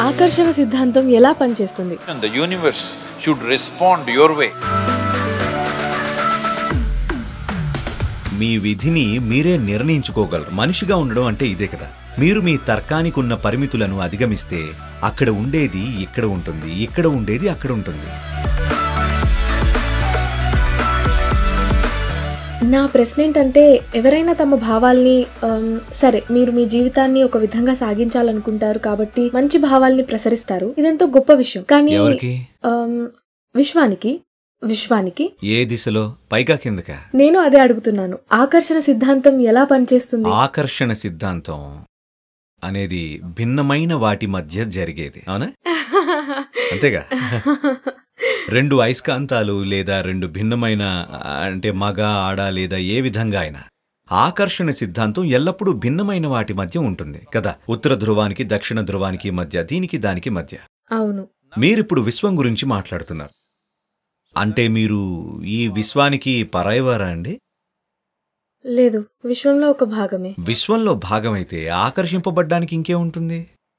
ఆకర్షణ సిద్ధాంతం ఎలా పనిచేస్తుంది? The universe should respond your way. మీ విధిని మీరే నిర్ణయించుకోగలరు. మనిషిగా ఉండడం అంటే ఇదే కదా. మీరు మీ తర్కానికి ఉన్న పరిమితులను అధిగమిస్తే అక్కడ ఉండేది ఇక్కడ ఉంటుంది, ఇక్కడ ఉండేది అక్కడ ఉంటుంది. నా ప్రశ్న ఏంటంటే, ఎవరైనా తమ భావాల్ని సరే మీరు మీ జీవితాన్ని ఒక విధంగా సాగించాలనుకుంటారు కాబట్టి మంచి భావాల్ని ప్రసరిస్తారు, ఇదెంతో గొప్ప విషయం. కానీ విశ్వానికి ఏ దిశలో, పైగా కిందకా? నేను అదే అడుగుతున్నాను. ఆకర్షణ సిద్ధాంతం ఎలా పనిచేస్తుంది? ఆకర్షణ సిద్ధాంతం అనేది భిన్నమైన వాటి మధ్య జరిగేది, అవునా? అంతేగా. రెండు అయస్కాంతాలు లేదా రెండు భిన్నమైన, అంటే మగ ఆడ లేదా ఏ విధంగా అయినా ఆకర్షణ సిద్ధాంతం ఎల్లప్పుడూ భిన్నమైన వాటి మధ్య ఉంటుంది కదా. ఉత్తర ధ్రువానికి దక్షిణ ధ్రువానికి మధ్య, దీనికి దానికి మధ్య. అవును. మీరిప్పుడు విశ్వం గురించి మాట్లాడుతున్నారు. అంటే మీరు ఈ విశ్వానికి పరాయవారా అండి? లేదు, విశ్వంలో ఒక భాగమే. విశ్వంలో భాగమైతే ఆకర్షింపబడ్డానికి ఇంకే ఉంటుంది?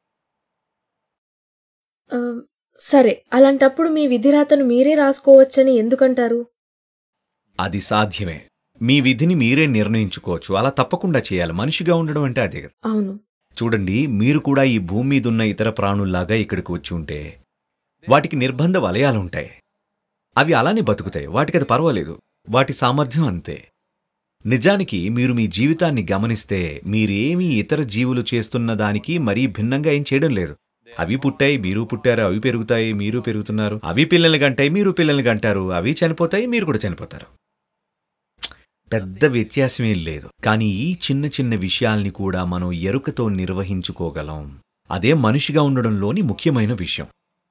సరే, అలాంటప్పుడు మీ విధిరాతను మీరే రాసుకోవచ్చని ఎందుకంటారు? అది సాధ్యమే. మీ విధిని మీరే నిర్ణయించుకోవచ్చు. అలా తప్పకుండా చేయాలి. మనిషిగా ఉండడం అంటే అదే కదా. అవును. చూడండి, మీరు కూడా ఈ భూమి మీదున్న ఇతర ప్రాణుల్లాగా ఇక్కడికి వచ్చి ఉంటే వాటికి నిర్బంధ వలయాలుంటాయి. అవి అలానే బతుకుతాయి. వాటికి అది పర్వాలేదు. వాటి సామర్థ్యం అంతే. నిజానికి మీరు మీ జీవితాన్ని గమనిస్తే మీరేమీ ఇతర జీవులు చేస్తున్న దానికి మరీ భిన్నంగా ఏం చేయడం లేదు. అవి పుట్టాయి, మీరు పుట్టారు. అవి పెరుగుతాయి, మీరు పెరుగుతున్నారు. అవి పిల్లల్ని కంటాయి, మీరు పిల్లల్ని కంటారు. అవి చనిపోతాయి, మీరు కూడా చనిపోతారు. పెద్ద వ్యత్యాసమేం లేదు. కానీ ఈ చిన్న చిన్న విషయాల్ని కూడా మనం ఎరుకతో నిర్వహించుకోగలం. అదే మనిషిగా ఉండడంలోని ముఖ్యమైన విషయం.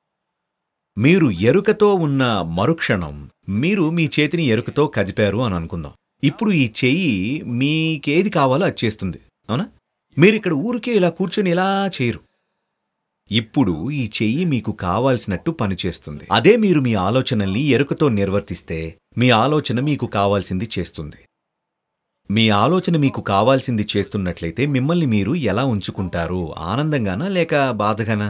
మీరు ఎరుకతో ఉన్న మరుక్షణం మీరు మీ చేతిని ఎరుకతో కదిపారు అని అనుకుందాం. ఇప్పుడు ఈ చెయ్యి మీకేది కావాలో అది చేస్తుంది, అవునా? మీరిక్కడ ఊరికే ఇలా కూర్చొని ఇలా చేయరు. ఇప్పుడు ఈ చెయ్యి మీకు కావాల్సినట్టు పనిచేస్తుంది. అదే మీరు మీ ఆలోచనల్ని ఎరుకతో నిర్వర్తిస్తే మీ ఆలోచన మీకు కావాల్సింది చేస్తుంది. మీ ఆలోచన మీకు కావాల్సింది చేస్తున్నట్లయితే మిమ్మల్ని మీరు ఎలా ఉంచుకుంటారు? ఆనందంగానా లేక బాధగానా?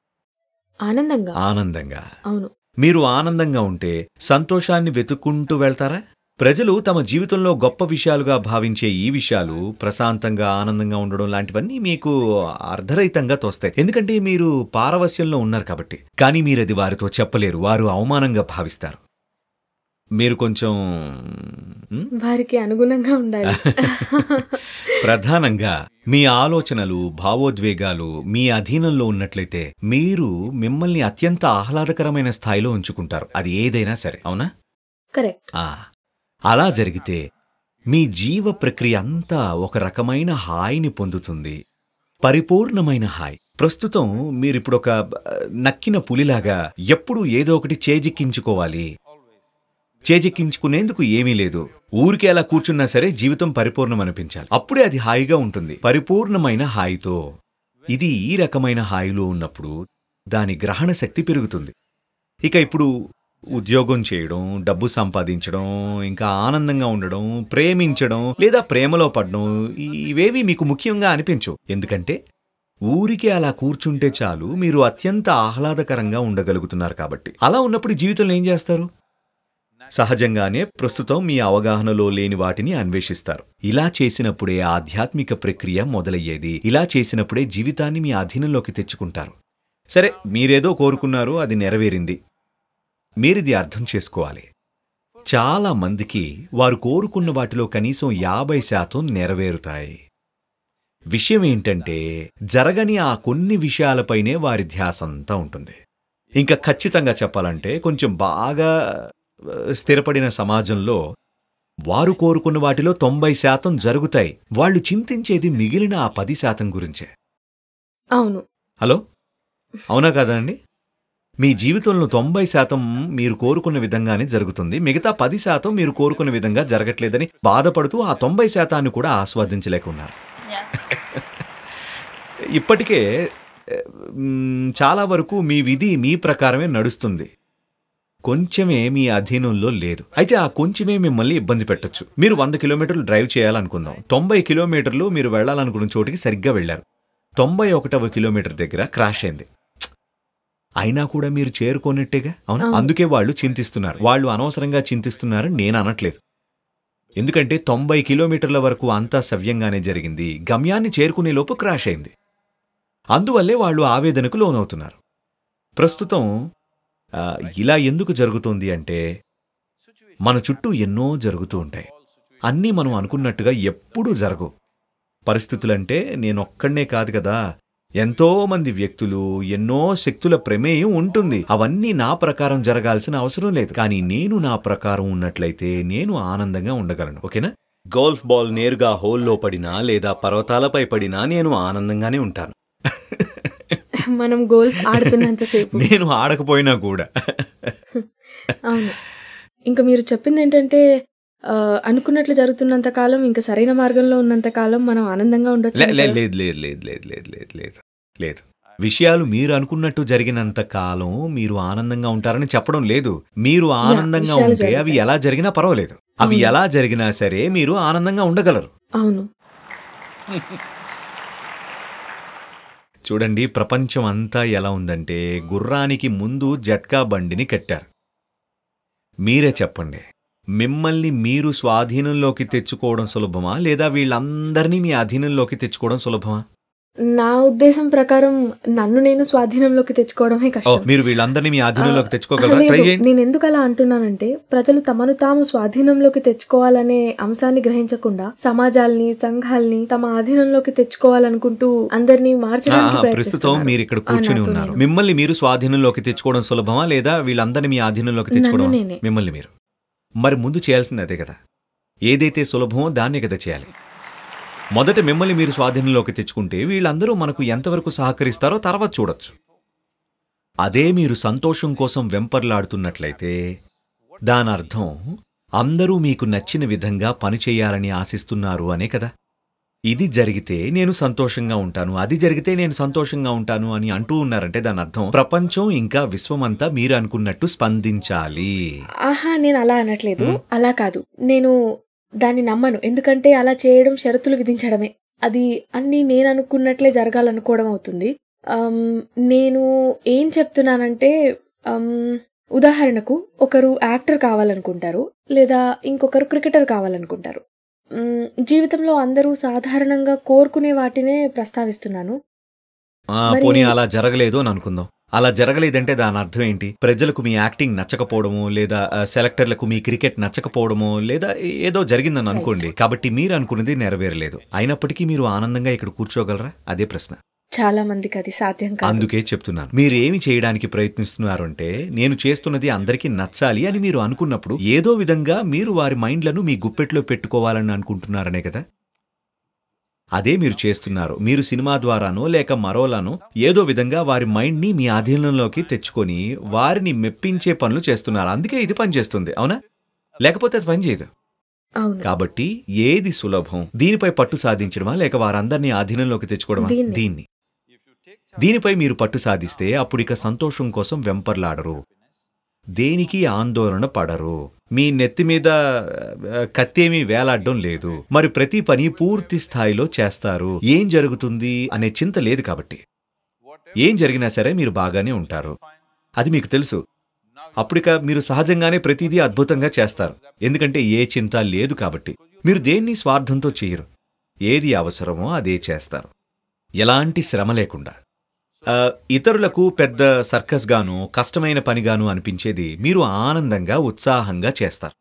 ఆనందంగా. అవును. మీరు ఆనందంగా ఉంటే సంతోషాన్ని వెతుక్కుంటూ వెళ్తారా? ప్రజలు తమ జీవితంలో గొప్ప విషయాలుగా భావించే ఈ విషయాలు, ప్రశాంతంగా ఆనందంగా ఉండడం లాంటివన్నీ మీకు అర్ధరహితంగా తోస్తాయి. ఎందుకంటే మీరు పారవస్యంలో ఉన్నారు కాబట్టి. కానీ మీరది వారితో చెప్పలేరు. వారు అవమానంగా భావిస్తారు. మీరు కొంచెం వారికి అనుగుణంగా ఉండాలి. ప్రధానంగా మీ ఆలోచనలు, భావోద్వేగాలు మీ అధీనంలో ఉన్నట్లయితే మీరు మిమ్మల్ని అత్యంత ఆహ్లాదకరమైన స్థాయిలో ఉంచుకుంటారు. అది ఏదైనా సరే, అవునా? కరెక్ట్. అలా జరిగితే మీ జీవ ప్రక్రియ అంతా ఒక రకమైన హాయిని పొందుతుంది. పరిపూర్ణమైన హాయి. ప్రస్తుతం మీరిప్పుడు ఒక నక్కిన పులిలాగా ఎప్పుడూ ఏదో ఒకటి చేజిక్కించుకోవాలి. చేజిక్కించుకునేందుకు ఏమీ లేదు. ఊరికే అలా కూర్చున్నా సరే జీవితం పరిపూర్ణమనిపించాలి. అప్పుడే అది హాయిగా ఉంటుంది. పరిపూర్ణమైన హాయితో. ఇది ఈ రకమైన హాయిలో ఉన్నప్పుడు దాని గ్రహణ శక్తి పెరుగుతుంది. ఇక ఇప్పుడు ఉద్యోగం చేయడం, డబ్బు సంపాదించడం, ఇంకా ఆనందంగా ఉండడం, ప్రేమించడం లేదా ప్రేమలో పడడం, ఇవేవి మీకు ముఖ్యంగా అనిపించవు. ఎందుకంటే ఊరికే అలా కూర్చుంటే చాలు, మీరు అత్యంత ఆహ్లాదకరంగా ఉండగలుగుతున్నారు కాబట్టి. అలా ఉన్నప్పుడు జీవితంలో ఏం చేస్తారు? సహజంగానే ప్రస్తుతం మీ అవగాహనలో లేని వాటిని అన్వేషిస్తారు. ఇలా చేసినప్పుడే ఆధ్యాత్మిక ప్రక్రియ మొదలయ్యేది. ఇలా చేసినప్పుడే జీవితాన్ని మీ అధీనంలోకి తెచ్చుకుంటారు. సరే, మీరేదో కోరుకున్నారు, అది నెరవేరింది. మీరిది అర్థం చేసుకోవాలి. చాలా మందికి వారు కోరుకున్న వాటిలో కనీసం 50% నెరవేరుతాయి. విషయం ఏంటంటే జరగని ఆ కొన్ని విషయాలపైనే వారి ధ్యాసంతా ఉంటుంది. ఇంకా ఖచ్చితంగా చెప్పాలంటే కొంచెం బాగా స్థిరపడిన సమాజంలో వారు కోరుకున్న వాటిలో 90% జరుగుతాయి. వాళ్ళు చింతించేది మిగిలిన ఆ 10% గురించే. అవును. హలో, అవునా కదా అండి? మీ జీవితంలో 90% మీరు కోరుకున్న విధంగానే జరుగుతుంది. మిగతా 10% మీరు కోరుకున్న విధంగా జరగట్లేదని బాధపడుతూ ఆ 90% కూడా ఆస్వాదించలేకున్నారు. ఇప్పటికే చాలా వరకు మీ విధి మీ ప్రకారమే నడుస్తుంది. కొంచెమే మీ అధీనంలో లేదు. అయితే ఆ కొంచెమే మిమ్మల్ని ఇబ్బంది పెట్టొచ్చు. మీరు 100 కిలోమీటర్లు డ్రైవ్ చేయాలనుకుందాం. 90 కిలోమీటర్లు మీరు వెళ్లాలనుకున్న చోటికి సరిగ్గా వెళ్లారు. 91వ కిలోమీటర్ దగ్గర క్రాష్ అయింది. అయినా కూడా మీరు చేరుకోనట్టేగా, అవునా? అందుకే వాళ్ళు చింతిస్తున్నారు. వాళ్ళు అనవసరంగా చింతిస్తున్నారని నేను అనట్లేదు. ఎందుకంటే 90 కిలోమీటర్ల వరకు అంతా సవ్యంగానే జరిగింది. గమ్యాన్ని చేరుకునే లోపు క్రాష్ అయింది. అందువల్లే వాళ్ళు ఆవేదనకు లోనవుతున్నారు. ప్రస్తుతం ఇలా ఎందుకు జరుగుతోంది అంటే, మన చుట్టూ ఎన్నో జరుగుతూ ఉంటాయి. అన్నీ మనం అనుకున్నట్టుగా ఎప్పుడూ జరగవు. పరిస్థితులంటే నేనొక్కడే కాదు కదా, ఎంతో మంది వ్యక్తులు, ఎన్నో శక్తుల ప్రమేయం ఉంటుంది. అవన్నీ నా ప్రకారం జరగాల్సిన అవసరం లేదు. కానీ నేను నా ప్రకారం ఉన్నట్లయితే నేను ఆనందంగా ఉండగలను. ఓకేనా? గోల్ఫ్ బాల్ నేరుగా హోల్లో పడినా లేదా పర్వతాలపై పడినా నేను ఆనందంగానే ఉంటాను. మనం గోల్ఫ్ ఆడుతున్నంతసేపు. నేను ఆడకపోయినా కూడా. అవును. ఇంకా మీరు చెప్పింది ఏంటంటే, అనుకున్నట్లు జరుగుతున్నంత కాలం, ఇంకా సరైన మార్గంలో ఉన్నంత కాలం మనం ఆనందంగా ఉండొచ్చు. లేదు. విషయాలు మీరు అనుకున్నట్టు జరిగినంత కాలం మీరు ఆనందంగా ఉంటారని చెప్పడం లేదు. మీరు ఆనందంగా ఉంటే అవి ఎలా జరిగినా పర్వాలేదు. అవి ఎలా జరిగినా సరే మీరు ఆనందంగా ఉండగలరు. అవును. చూడండి, ప్రపంచం అంతా ఎలా ఉందంటే, గుర్రానికి ముందు జట్కా బండిని కట్టారు. మీరే చెప్పండి, మిమ్మల్ని మీరు స్వాధీనంలోకి తెచ్చుకోవడం సులభమా, లేదా వీళ్ళందరినీ మీ అధీనంలోకి తెచ్చుకోవడం సులభమా? నా ఉద్దేశం ప్రకారం నన్ను నేను స్వాధీనంలోకి తెచ్చుకోవడమే కష్టం. మీరు వీళ్ళందరినీ మీ అధీనంలోకి తెచ్చుకోగలరా? ట్రై చేయండి. నేను ఎందుకు అలా అంటున్నానంటే, ప్రజలు తమను తాము స్వాధీనంలోకి తెచ్చుకోవాలనే అంశాన్ని గ్రహించకుండా సమాజాల్ని, సంఘాల్ని తమ అధీనంలోకి తెచ్చుకోవాలనుకుంటూ అందరినీ మార్చడానికి ప్రస్తుతం మీరు ఇక్కడ కూర్చుని ఉన్నారు. మిమ్మల్ని మీరు స్వాధీనంలోకి తెచ్చుకోవడం సులభమా, లేదా వీళ్ళందరినీ మీ అధీనంలోకి తెచ్చుకోవడం? మిమ్మల్ని మీరు. మరి ముందు చేయాల్సింది అదే కదా. ఏదైతే సులభమో దాన్నే కదా చేయాలి. మొదట మిమ్మల్ని మీరు స్వాధీనంలోకి తెచ్చుకుంటే వీళ్ళందరూ మనకు ఎంతవరకు సహకరిస్తారో తర్వాత చూడొచ్చు. అదే మీరు సంతోషం కోసం వెంపర్లాడుతున్నట్లయితే దానర్థం అందరూ మీకు నచ్చిన విధంగా పనిచేయాలని ఆశిస్తున్నారు అనే కదా. ఇది జరిగితే నేను సంతోషంగా ఉంటాను, అది జరిగితే నేను సంతోషంగా ఉంటాను అని అంటూ ఉన్నారంటే దానర్థం ప్రపంచం ఇంకా విశ్వమంతా మీరు అనుకున్నట్టు స్పందించాలి. నేను అలా అనట్లేదు. అలా కాదు, నేను దాన్ని నమ్మను. ఎందుకంటే అలా చేయడం షరతులు విధించడమే. అది అన్నీ నేను అనుకున్నట్లే జరగాలనుకోవడం అవుతుంది. నేను ఏం చెప్తున్నానంటే, ఉదాహరణకు ఒకరు యాక్టర్ కావాలనుకుంటారు, లేదా ఇంకొకరు క్రికెటర్ కావాలనుకుంటారు. జీవితంలో అందరూ సాధారణంగా కోరుకునే వాటినే ప్రస్తావిస్తున్నాను. పోనీ అలా జరగలేదు అని అనుకుందాం. అలా జరగలేదంటే దాని అర్థం ఏంటి? ప్రజలకు మీ యాక్టింగ్ నచ్చకపోవడమో, లేదా సెలెక్టర్లకు మీ క్రికెట్ నచ్చకపోవడమో, లేదా ఏదో జరిగిందని అనుకోండి. కాబట్టి మీరు అనుకున్నది నెరవేరలేదు. అయినప్పటికీ మీరు ఆనందంగా ఇక్కడ కూర్చోగలరా? అదే ప్రశ్న. చాలా మందికి అది సాధ్యం కాదు. అందుకే చెప్తున్నాను, మీరు ఏమి చేయడానికి ప్రయత్నిస్తున్నారు అంటే, నేను చేస్తున్నది అందరికీ నచ్చాలి అని మీరు అనుకున్నప్పుడు ఏదో విధంగా మీరు వారి మైండ్లను మీ గుప్పెట్లో పెట్టుకోవాలని అనుకుంటున్నారనే కదా. అదే మీరు చేస్తున్నారు. మీరు సినిమా ద్వారానో లేక మరోలానో ఏదో విధంగా వారి మైండ్ని మీ అధీనంలోకి తెచ్చుకొని వారిని మెప్పించే పనులు చేస్తున్నారు. అందుకే ఇది పనిచేస్తుంది, అవునా? లేకపోతే అది పనిచేయదు. కాబట్టి ఏది సులభం? దీనిపై పట్టు సాధించడమా, లేక వారందరినీ అధీనంలోకి తెచ్చుకోవడమా? దీనిపై మీరు పట్టు సాధిస్తే అప్పుడిక సంతోషం కోసం వెంపర్లాడరు, దేనికి ఆందోళన పడరు, మీ నెత్తి మీద కత్తేమీ వేలాడడం లేదు, మరి ప్రతి పని పూర్తి స్థాయిలో చేస్తారు. ఏం జరుగుతుంది అనే చింత లేదు. కాబట్టి ఏం జరిగినా సరే మీరు బాగానే ఉంటారు. అది మీకు తెలుసు. అప్పుడిక మీరు సహజంగానే ప్రతిదీ అద్భుతంగా చేస్తారు. ఎందుకంటే ఏ చింత లేదు కాబట్టి. మీరు దేన్ని స్వార్థంతో చేయరు. ఏది అవసరమో అదే చేస్తారు, ఎలాంటి శ్రమ లేకుండా. ఇతరులకు పెద్ద సర్కస్గాను కష్టమైన పనిగాను అనిపించేది మీరు ఆనందంగా, ఉత్సాహంగా చేస్తారు.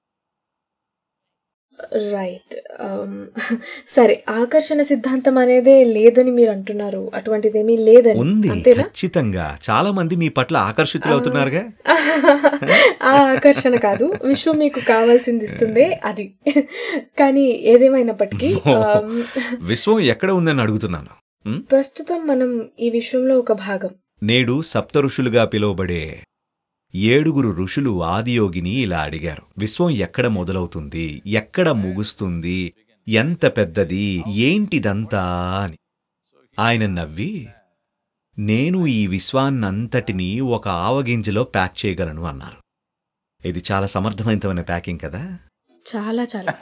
రైట్. సరే, ఆకర్షణ సిద్ధాంతం అనేదే లేదని మీరు అంటున్నారు. అటువంటిదేమీ లేదని ఉంది. ఖచ్చితంగా చాలా మంది మీ పట్ల ఆకర్షితులవుతున్నారుగా. ఆ ఆకర్షణ కాదు, విశ్వం మీకు కావాల్సింది ఇస్తుందే అది. కానీ ఏదేమైనప్పటికీ విశ్వం ఎక్కడ ఉందని అడుగుతున్నాను. ప్రస్తుతం మనం ఈ విశ్వంలో ఒక భాగం. నేడు సప్త ఋషులుగా పిలువబడే 7 ఋషులు ఆదియోగిని ఇలా అడిగారు, విశ్వం ఎక్కడ మొదలవుతుంది, ఎక్కడ ముగుస్తుంది, ఎంత పెద్దది, ఏంటిదంతా అని. ఆయన నవ్వి, నేను ఈ విశ్వాన్నంతటినీ ఒక ఆవగింజలో ప్యాక్ చేయగలను అన్నారు. ఇది చాలా సమర్థవంతమైన ప్యాకింగ్ కదా. చాలా చాలా.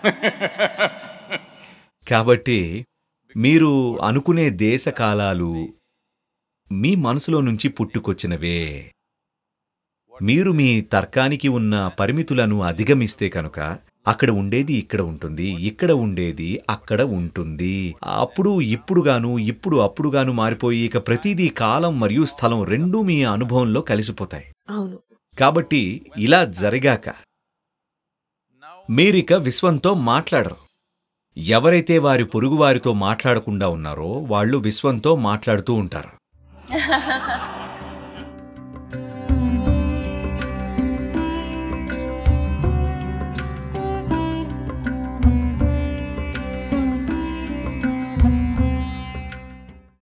కాబట్టి మీరు అనుకునే దేశకాలాలు, మీ మనసులో నుంచి పుట్టుకొచ్చినవే. మీరు మీ తర్కానికి ఉన్న పరిమితులను అధిగమిస్తే కనుక అక్కడ ఉండేది ఇక్కడ ఉంటుంది, ఇక్కడ ఉండేది అక్కడ ఉంటుంది. అప్పుడు ఇప్పుడుగాను, ఇప్పుడు అప్పుడుగాను మారిపోయి ఇక ప్రతిదీ కాలం మరియు స్థలం రెండూ మీ అనుభవంలో కలిసిపోతాయి. అవును. కాబట్టి ఇలా జరిగాక మీరిక విశ్వంతో మాట్లాడరు. ఎవరైతే వారి పొరుగువారితో మాట్లాడకుండా ఉన్నారో వాళ్ళు విశ్వంతో మాట్లాడుతూ ఉంటారు.